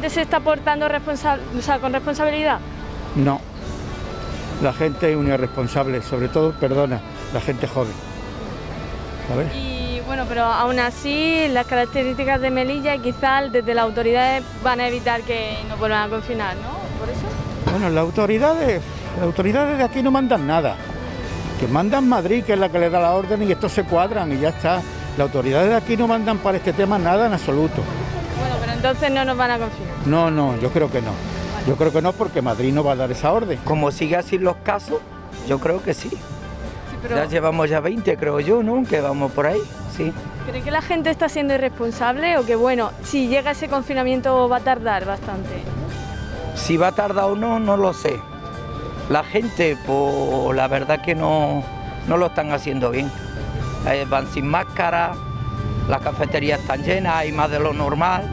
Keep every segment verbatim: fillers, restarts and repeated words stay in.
gente se está portando responsa- o sea, con responsabilidad? No, la gente es una irresponsable, sobre todo, perdona, la gente joven, ¿sabes? Y bueno, pero aún así las características de Melilla quizás desde las autoridades van a evitar que nos vuelvan a confinar, ¿no? ¿Por eso? Bueno, las autoridades, las autoridades de aquí no mandan nada, que mandan Madrid, que es la que le da la orden, y estos se cuadran y ya está. Las autoridades de aquí no mandan para este tema nada en absoluto. Bueno, pero entonces no nos van a confinar. No, no, yo creo que no. Yo creo que no, porque Madrid no va a dar esa orden. Como sigue así los casos, yo creo que sí. Sí, pero Ya llevamos ya veinte, creo yo, ¿no? Que vamos por ahí, sí. ¿cree que la gente está siendo irresponsable o que, bueno, si llega ese confinamiento va a tardar bastante? Si va a tardar o no, no lo sé. La gente, pues la verdad que no, no lo están haciendo bien. Eh, van sin máscara, las cafeterías están llenas, hay más de lo normal.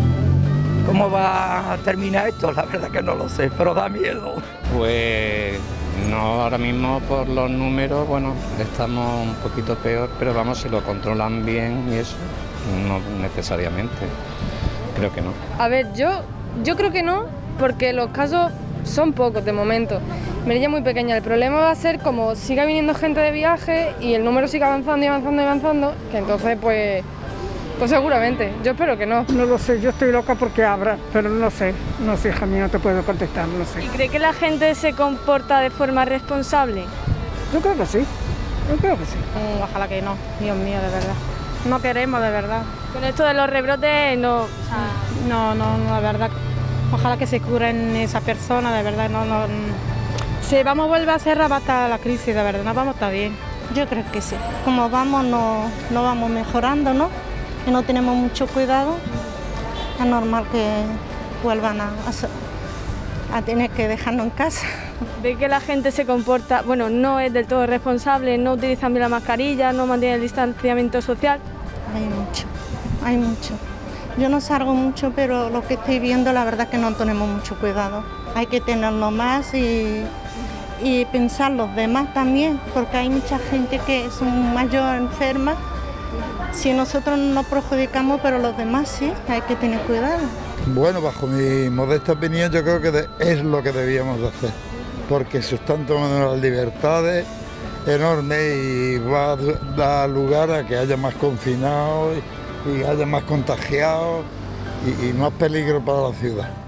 ¿Cómo va a terminar esto? La verdad que no lo sé, pero da miedo. Pues no, ahora mismo por los números, bueno, estamos un poquito peor, pero vamos, si lo controlan bien y eso, no necesariamente, creo que no. A ver, yo, yo creo que no, porque los casos son pocos de momento. Melilla es muy pequeña, el problema va a ser como siga viniendo gente de viaje y el número siga avanzando y avanzando y avanzando, que entonces pues, pues seguramente, yo espero que no. No lo sé, yo estoy loca porque abra, pero no sé, no sé, hija mía, no te puedo contestar, no sé. ¿Y cree que la gente se comporta de forma responsable? Yo creo que sí, yo creo que sí. Mm, ojalá que no, Dios mío, de verdad. No queremos, de verdad. Con esto de los rebrotes, no... o sea, No, no, no, la verdad. Ojalá que se curen esa persona, de verdad, no, no. Si vamos a volver a cerrar va a estar la crisis, de verdad, no vamos a estar bien. Yo creo que sí. Como vamos, no, no vamos mejorando, ¿no? Y no tenemos mucho cuidado. Es normal que vuelvan a, a, a tener que dejarnos en casa. ¿Ve que la gente se comporta, bueno, no es del todo responsable, no utilizan bien la mascarilla, no mantiene el distanciamiento social? Hay mucho, hay mucho. Yo no salgo mucho, pero lo que estoy viendo, la verdad es que no tenemos mucho cuidado. Hay que tenerlo más y, y pensar los demás también, porque hay mucha gente que es mayor enferma. Si nosotros no nos perjudicamos, pero los demás sí, hay que tener cuidado. Bueno, bajo mi modesta opinión, yo creo que de, es lo que debíamos de hacer, porque se están tomando las libertades enormes y va a dar lugar a que haya más confinados y, y haya más contagiados y, y más peligro para la ciudad.